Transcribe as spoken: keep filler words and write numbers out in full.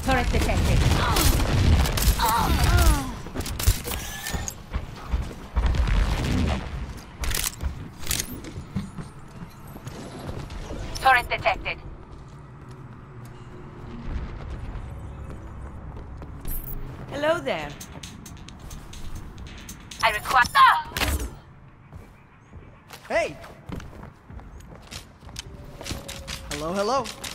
Turret detected. Turret detected. Hello there. I require. Ah! Hey! Hello, hello.